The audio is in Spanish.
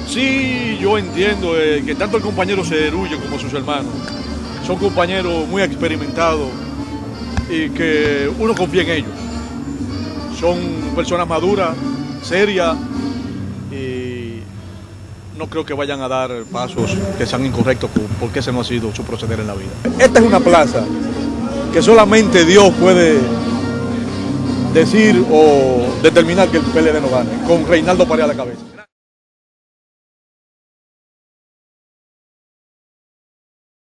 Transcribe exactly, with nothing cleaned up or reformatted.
Sí, yo entiendo eh, que tanto el compañero Cerulle como sus hermanos son compañeros muy experimentados y que uno confía en ellos. Son personas maduras, serias y no creo que vayan a dar pasos que sean incorrectos porque ese no ha sido su proceder en la vida. Esta es una plaza que solamente Dios puede decir o determinar que el P L D no gane, con Reinaldo Paredes a la cabeza.